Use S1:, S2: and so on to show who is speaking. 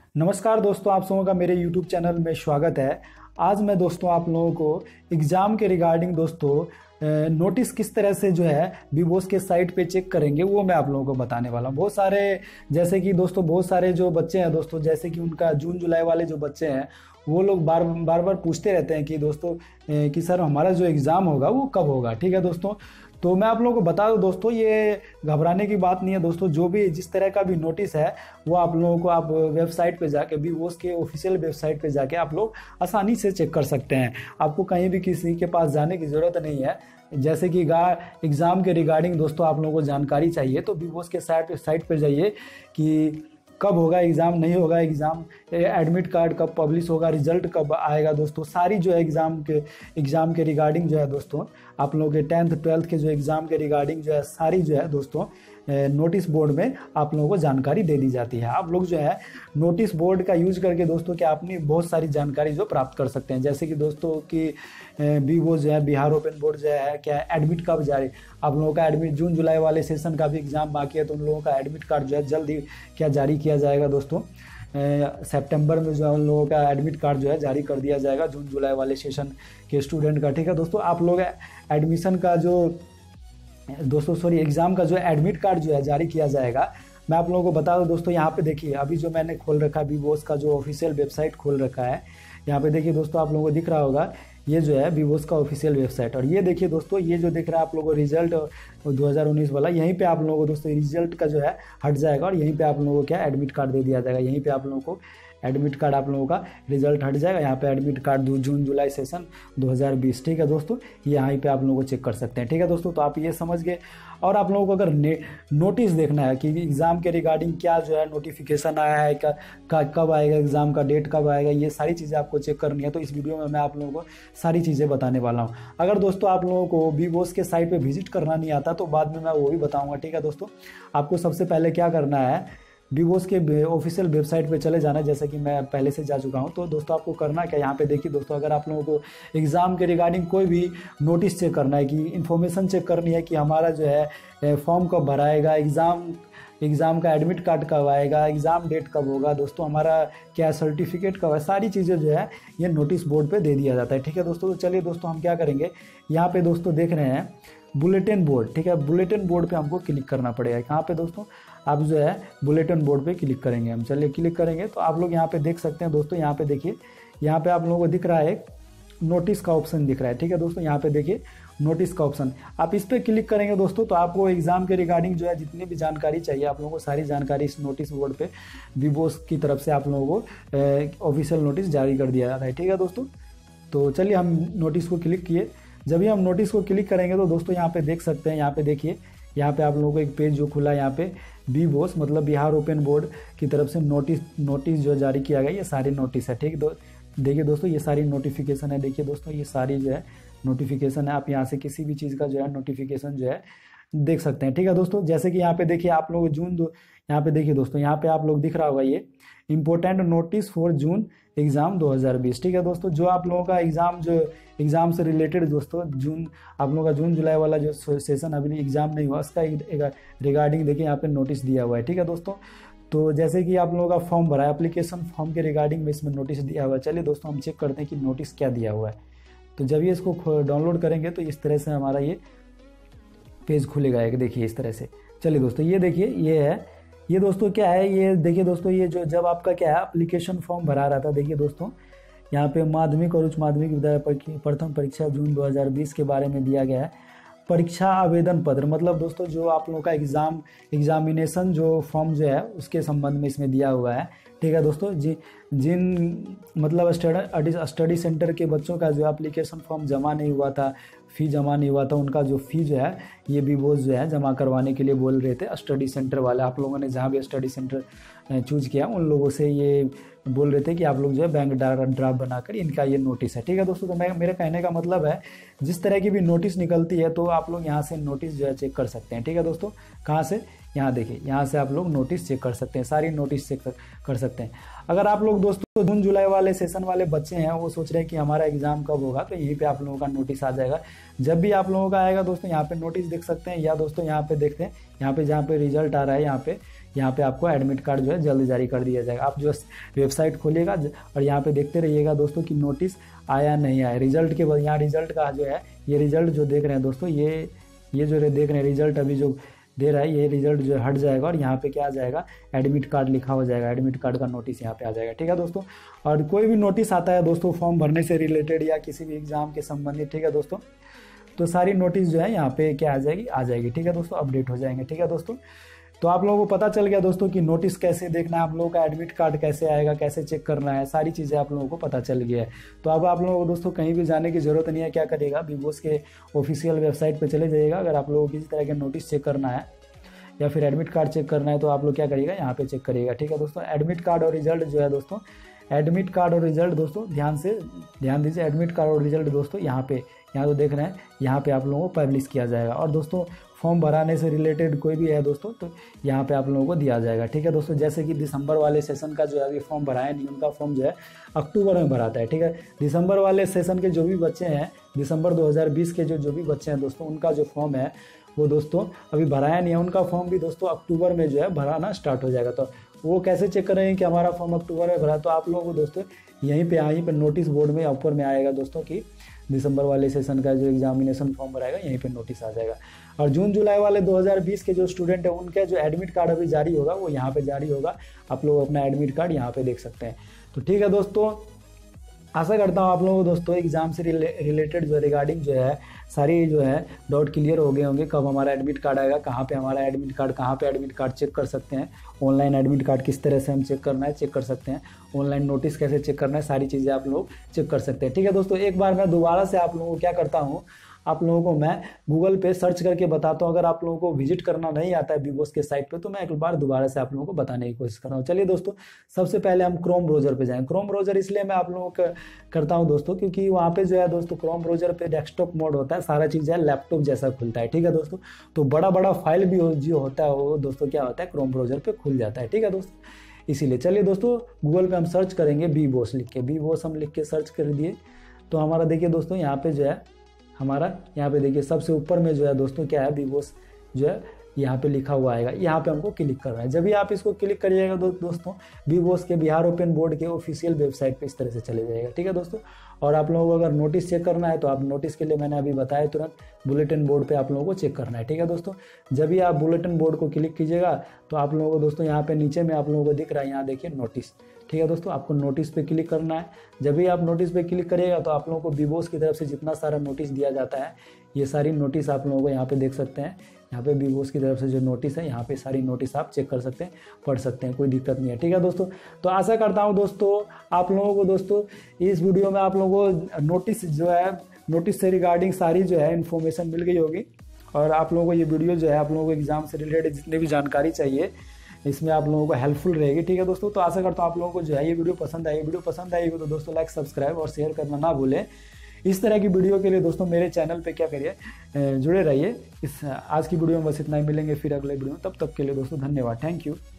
S1: नमस्कार दोस्तों, आप सबों का मेरे YouTube चैनल में स्वागत है। आज मैं दोस्तों आप लोगों को एग्ज़ाम के रिगार्डिंग दोस्तों नोटिस किस तरह से जो है बीबोस के साइट पे चेक करेंगे वो मैं आप लोगों को बताने वाला हूँ। बहुत सारे जैसे कि दोस्तों बहुत सारे जो बच्चे हैं दोस्तों, जैसे कि उनका जून जुलाई वाले जो बच्चे हैं वो लोग बार बार पूछते रहते हैं कि दोस्तों कि सर हमारा जो एग्ज़ाम होगा वो कब होगा। ठीक है दोस्तों, तो मैं आप लोगों को बता दूं दोस्तों, ये घबराने की बात नहीं है दोस्तों। जो भी जिस तरह का भी नोटिस है वो आप लोगों को आप वेबसाइट पे जाके बीबोस के ऑफिशियल वेबसाइट पे जाके आप लोग आसानी से चेक कर सकते हैं। आपको कहीं भी किसी के पास जाने की ज़रूरत नहीं है। जैसे कि एग्ज़ाम के रिगार्डिंग दोस्तों आप लोगों को जानकारी चाहिए तो बीबोस के साइट पर जाइए कि कब होगा एग्ज़ाम, नहीं होगा एग्ज़ाम, एडमिट कार्ड कब पब्लिश होगा, रिजल्ट कब आएगा दोस्तों। सारी जो है एग्ज़ाम के रिगार्डिंग जो है दोस्तों आप लोगों के 10th 12th के जो एग्ज़ाम के रिगार्डिंग जो है सारी जो है दोस्तों नोटिस बोर्ड में आप लोगों को जानकारी दे दी जाती है। आप लोग जो है नोटिस बोर्ड का यूज करके दोस्तों क्या अपनी बहुत सारी जानकारी जो प्राप्त कर सकते हैं। जैसे कि दोस्तों कि बीबोस जो है बिहार ओपन बोर्ड जो है क्या एडमिट कब जारी, आप लोगों का एडमिट जून जुलाई वाले सेशन का भी एग्ज़ाम बाकी है तो उन लोगों का एडमिट कार्ड जो है जल्द ही क्या जारी किया जाएगा दोस्तों। सितंबर में जो है उन लोगों का एडमिट कार्ड जो है जारी कर दिया जाएगा जून जुलाई वाले सेशन के स्टूडेंट का। ठीक है दोस्तों, आप लोग एडमिशन का जो एग्ज़ाम का जो एडमिट कार्ड जो है जारी किया जाएगा। मैं आप लोगों को बता दूं दोस्तों, यहाँ पे देखिए अभी जो मैंने खोल रखा है बीबोस का जो ऑफिशियल वेबसाइट खोल रखा है। यहाँ पे देखिए दोस्तों आप लोगों को दिख रहा होगा ये जो है बीबोस का ऑफिशियल वेबसाइट। और ये देखिए दोस्तों ये जो दिख रहा है आप लोगों को रिजल्ट 2019 वाला, यहीं पे आप लोगों को दोस्तों रिजल्ट का जो है हट जाएगा और यहीं पे आप लोगों को क्या एडमिट कार्ड दे दिया जाएगा। यहीं पे आप लोगों को एडमिट कार्ड आप लोगों का रिजल्ट हट जाएगा। यहाँ पे admit card June July session 2020। ठीक है दोस्तों, ये यहाँ पे आप लोगों को चेक कर सकते हैं। ठीक है दोस्तों, तो आप ये समझ गए। और आप लोगों को अगर नोटिस देखना है कि एग्ज़ाम के रिगार्डिंग क्या जो है नोटिफिकेशन आया है, कब आएगा एग्ज़ाम का डेट कब आएगा, ये सारी चीज़ें आपको चेक करनी है तो इस वीडियो में मैं आप लोगों को सारी चीज़ें बताने वाला हूँ। अगर दोस्तों आप लोगों को बीबोस के साइट पर विजिट करना नहीं आता तो बाद में मैं वो भी बताऊँगा। ठीक है दोस्तों, आपको सबसे पहले क्या करना है, बीबोस के ऑफिशियल वेबसाइट पे चले जाना है, जैसे कि मैं पहले से जा चुका हूं। तो दोस्तों आपको करना क्या, यहाँ पे देखिए दोस्तों अगर आप लोगों को एग्ज़ाम के रिगार्डिंग कोई भी नोटिस चेक करना है कि इन्फॉर्मेशन चेक करनी है कि हमारा जो है फॉर्म कब भराएगा, एग्ज़ाम का एडमिट कार्ड कब आएगा, एग्ज़ाम डेट कब होगा दोस्तों, हमारा क्या सर्टिफिकेट कब है, सारी चीज़ें जो है ये नोटिस बोर्ड पर दे दिया जाता है। ठीक है दोस्तों, तो चलिए दोस्तों हम क्या करेंगे, यहाँ पर दोस्तों देख रहे हैं बुलेटिन बोर्ड। ठीक है, बुलेटिन बोर्ड पे हमको क्लिक करना पड़ेगा। कहाँ पे दोस्तों, आप जो है बुलेटिन बोर्ड पे क्लिक करेंगे हम। चलिए क्लिक करेंगे तो आप लोग यहाँ पे देख सकते हैं दोस्तों, यहाँ पे देखिए, यहाँ पे आप लोगों को दिख रहा है नोटिस का ऑप्शन दिख रहा है। ठीक है दोस्तों, यहाँ पे देखिए नोटिस का ऑप्शन, आप इस पर क्लिक करेंगे दोस्तों तो आपको एग्ज़ाम के रिगार्डिंग जो है जितनी भी जानकारी चाहिए आप लोगों को सारी जानकारी इस नोटिस बोर्ड पे बीबोस की तरफ से आप लोगों को ऑफिशियल नोटिस जारी कर दिया जाता है। ठीक है दोस्तों, तो चलिए हम नोटिस को क्लिक किए। जब भी हम नोटिस को क्लिक करेंगे तो दोस्तों यहाँ पे देख सकते हैं, यहाँ पे देखिए, यहाँ पे आप लोगों को एक पेज जो खुला है यहाँ पे बीबोस मतलब बिहार ओपन बोर्ड की तरफ से नोटिस जो जारी किया गया, ये सारी नोटिस है। ठीक देखिए दोस्तों ये सारी नोटिफिकेशन है। देखिए दोस्तों ये सारी जो है नोटिफिकेशन है, आप यहाँ से किसी भी चीज़ का जो है नोटिफिकेशन जो है देख सकते हैं। ठीक है दोस्तों, जैसे कि यहाँ पे देखिए आप लोग यहाँ पे देखिए दोस्तों, यहाँ पे आप लोग दिख रहा होगा ये important notice for June exam 2020। ठीक है दोस्तों, जो आप लोगों का एग्ज़ाम से रिलेटेड दोस्तों आप लोगों का जून जुलाई वाला जो सेशन अभी एग्ज़ाम नहीं हुआ उसका रिगार्डिंग देखिए यहाँ पे नोटिस दिया हुआ है। ठीक है दोस्तों, तो जैसे कि आप लोगों का फॉर्म भरा है, एप्लीकेशन फॉर्म के रिगार्डिंग में इसमें नोटिस दिया हुआ है। चलिए दोस्तों हम चेक करते हैं कि नोटिस क्या दिया हुआ है। तो जब ये इसको डाउनलोड करेंगे तो इस तरह से हमारा ये पेज खुलेगा एक, देखिए इस तरह से। चलिए दोस्तों ये देखिए ये है, ये दोस्तों क्या है, ये देखिए दोस्तों ये जो जब आपका क्या है एप्लीकेशन फॉर्म भरा रहा था, देखिए दोस्तों यहाँ पे माध्यमिक और उच्च माध्यमिक विद्यालय प्रथम परीक्षा जून 2020 के बारे में दिया गया है। परीक्षा आवेदन पत्र मतलब दोस्तों जो आप लोगों का एग्जामिनेशन जो फॉर्म जो है उसके संबंध में इसमें दिया हुआ है। ठीक है दोस्तों, जिन मतलब स्टडी सेंटर के बच्चों का जो एप्लीकेशन फॉर्म जमा नहीं हुआ था, फ़ी जमा नहीं हुआ था, उनका जो फ़ी जो है ये बीबोस जो है जमा करवाने के लिए बोल रहे थे। स्टडी सेंटर वाले आप लोगों ने जहाँ भी स्टडी सेंटर चूज़ किया उन लोगों से ये बोल रहे थे कि आप लोग जो है बैंक ड्राफ्ट बनाकर इनका ये नोटिस है। ठीक है दोस्तों, तो मेरे कहने का मतलब है जिस तरह की भी नोटिस निकलती है तो आप लोग यहाँ से नोटिस जो है चेक कर सकते हैं। ठीक है दोस्तों, कहाँ से, यहाँ देखिए यहाँ से आप लोग नोटिस चेक कर सकते हैं, सारी नोटिस चेक कर सकते हैं। अगर आप लोग दोस्तों जून जुलाई वाले सेशन वाले बच्चे हैं वो सोच रहे हैं कि हमारा एग्ज़ाम कब होगा तो यहीं पे आप लोगों का नोटिस आ जाएगा। जब भी आप लोगों का आएगा दोस्तों यहाँ पे नोटिस देख सकते हैं, या दोस्तों यहाँ पे देखते हैं यहाँ पे जहाँ पे रिजल्ट आ रहा है यहाँ पे आपको एडमिट कार्ड जो है जल्द जारी कर दिया जाएगा। आप जो वेबसाइट खोलिएगा और यहाँ पे देखते रहिएगा दोस्तों कि नोटिस आया नहीं आया। रिजल्ट के बाद यहाँ रिजल्ट का जो है, ये रिजल्ट जो देख रहे हैं दोस्तों, ये जो देख रहे हैं रिजल्ट अभी जो दे रहा है, ये रिजल्ट जो हट जाएगा और यहाँ पे क्या आ जाएगा, एडमिट कार्ड लिखा हो जाएगा, एडमिट कार्ड का नोटिस यहाँ पे आ जाएगा। ठीक है दोस्तों। और कोई भी नोटिस आता है दोस्तों फॉर्म भरने से रिलेटेड या किसी भी एग्जाम के संबंधित, ठीक है दोस्तों, तो सारी नोटिस जो है यहाँ पे क्या आ जाएगी। ठीक है दोस्तों, अपडेट हो जाएंगे। ठीक है दोस्तों, तो आप लोगों को पता चल गया दोस्तों कि नोटिस कैसे देखना है, आप लोगों का एडमिट कार्ड कैसे आएगा, कैसे चेक करना है, सारी चीज़ें आप लोगों को पता चल गया है। तो अब आप लोगों को दोस्तों कहीं भी जाने की ज़रूरत नहीं है। क्या करिएगा, बीबोस के ऑफिशियल वेबसाइट पे चले जाइएगा। अगर आप लोगों को किसी तरह के नोटिस चेक करना है या फिर एडमिट कार्ड चेक करना है तो आप लोग क्या करिएगा, यहाँ पे चेक करिएगा। ठीक है दोस्तों, एडमिट कार्ड और रिजल्ट जो है दोस्तों, एडमिट कार्ड और रिजल्ट दोस्तों ध्यान दीजिए, एडमिट कार्ड और रिजल्ट दोस्तों यहाँ तो देख रहे हैं, यहाँ पे आप लोगों को पब्लिश किया जाएगा। और दोस्तों फॉर्म भराने से रिलेटेड कोई भी है दोस्तों तो यहाँ पे आप लोगों को दिया जाएगा। ठीक है दोस्तों, जैसे कि दिसंबर वाले सेशन का जो है अभी फॉर्म भराया नहीं, उनका फॉर्म जो है अक्टूबर में भराता है। ठीक है, दिसंबर वाले सेशन के जो भी बच्चे हैं, दिसंबर 2020 के जो भी बच्चे हैं दोस्तों, उनका जो फॉर्म है वो दोस्तों अभी भराया नहीं है, उनका फॉर्म भी दोस्तों अक्टूबर में जो है भराना स्टार्ट हो जाएगा। तो वो कैसे चेक करेंगे कि हमारा फॉर्म अक्टूबर में भरा, तो आप लोगों को दोस्तों यहीं पे नोटिस बोर्ड में ऊपर में आएगा दोस्तों कि दिसंबर वाले सेशन का जो एग्जामिनेशन फॉर्म भराएगा, यहीं पे नोटिस आ जाएगा। और जून जुलाई वाले 2020 के जो स्टूडेंट है उनके जो एडमिट कार्ड अभी जारी होगा वो यहाँ पे जारी होगा, आप लोग अपना एडमिट कार्ड यहाँ पे देख सकते हैं। तो ठीक है दोस्तों, आशा करता हूँ आप लोगों को दोस्तों एग्जाम से रिलेटेड जो रिगार्डिंग जो है सारी जो है डाउट क्लियर हो गए होंगे। कब हमारा एडमिट कार्ड आएगा, कहाँ पे हमारा एडमिट कार्ड, कहाँ पे एडमिट कार्ड चेक कर सकते हैं, ऑनलाइन एडमिट कार्ड किस तरह से हम चेक कर सकते हैं, ऑनलाइन नोटिस कैसे चेक करना है, सारी चीज़ें आप लोग चेक कर सकते हैं। ठीक है दोस्तों, एक बार मैं दोबारा से आप लोगों को क्या करता हूँ, आप लोगों को मैं गूगल पे सर्च करके बताता हूँ। अगर आप लोगों को विजिट करना नहीं आता है बीबोस के साइट पे तो मैं एक बार दोबारा से आप लोगों को बताने की कोशिश कर रहा हूँ। चलिए दोस्तों, सबसे पहले हम क्रोम ब्राउजर पे जाएं। क्रोम ब्राउजर इसलिए मैं आप लोगों को करता हूँ दोस्तों क्योंकि वहाँ पे जो है दोस्तों क्रोम ब्राउजर पे डेस्कटॉप मोड होता है, सारा चीज़ है लैपटॉप जैसा खुलता है। ठीक है दोस्तों, तो बड़ा फाइल भी जो होता है वो दोस्तों क्या होता है, क्रोम ब्राउजर पे खुल जाता है। ठीक है दोस्तों, इसीलिए चलिए दोस्तों गूगल पे हम सर्च करेंगे बीबोस लिख के, बीबोस हम लिख के सर्च कर दिए तो हमारा देखिए दोस्तों यहाँ पे जो है हमारा यहाँ पे देखिए सबसे ऊपर में जो है दोस्तों क्या है, बीबोस जो है यहाँ पे लिखा हुआ आएगा, यहाँ पे हमको क्लिक करना है। जब भी आप इसको क्लिक करिएगा दोस्तों बीबोस के बिहार ओपन बोर्ड के ऑफिशियल वेबसाइट पे इस तरह से चले जाएगा। ठीक है दोस्तों, और आप लोगों को अगर नोटिस चेक करना है तो आप नोटिस के लिए मैंने अभी बताया तुरंत बुलेटिन बोर्ड पे आप लोगों को चेक करना है। ठीक है दोस्तों, जब भी आप बुलेटिन बोर्ड को क्लिक कीजिएगा तो आप लोगों को दोस्तों यहाँ पे नीचे में आप लोगों को दिख रहा है, यहाँ देखिए नोटिस। ठीक है दोस्तों, आपको नोटिस पे क्लिक करना है। जब भी आप नोटिस पे क्लिक करिएगा तो आप लोगों को बीबोस की तरफ से जितना सारा नोटिस दिया जाता है ये सारी नोटिस आप लोगों को यहाँ पे देख सकते हैं। यहाँ पे बीबोस की तरफ से जो नोटिस है यहाँ पे सारी नोटिस आप चेक कर सकते हैं, पढ़ सकते हैं, कोई दिक्कत नहीं है। ठीक है दोस्तों, तो आशा करता हूँ दोस्तों आप लोगों को दोस्तों इस वीडियो में आप लोगों को नोटिस जो है, नोटिस से रिगार्डिंग सारी जो है इन्फॉर्मेशन मिल गई होगी और आप लोगों को ये वीडियो जो है आप लोगों को एग्जाम से रिलेटेड जितनी भी जानकारी चाहिए इसमें आप लोगों को हेल्पफुल रहेगी। ठीक है दोस्तों, तो आशा करता हूँ आप लोगों को जो है ये वीडियो पसंद आई हो तो दोस्तों लाइक, सब्सक्राइब और शेयर करना ना भूलें। इस तरह की वीडियो के लिए दोस्तों मेरे चैनल पे क्या करिए, जुड़े रहिए। आज की वीडियो में बस इतना ही, मिलेंगे फिर अगले वीडियो में, तब तक के लिए दोस्तों धन्यवाद, थैंक यू।